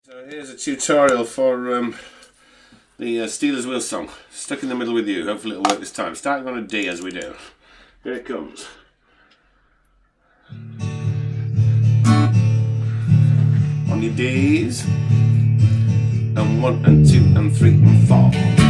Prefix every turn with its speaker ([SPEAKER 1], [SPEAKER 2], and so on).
[SPEAKER 1] So here's a tutorial for the Stealers Wheel song, Stuck in the Middle with You. Hopefully it'll work this time. Starting on a D as we do. Here it comes. On your Ds, and 1 and 2 and 3 and 4.